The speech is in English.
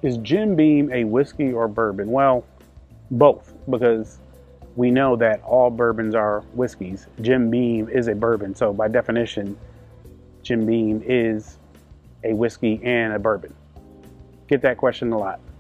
Is Jim Beam a whiskey or bourbon? Well, both, because we know that all bourbons are whiskeys. Jim Beam is a bourbon, so by definition, Jim Beam is a whiskey and a bourbon. Get that question a lot.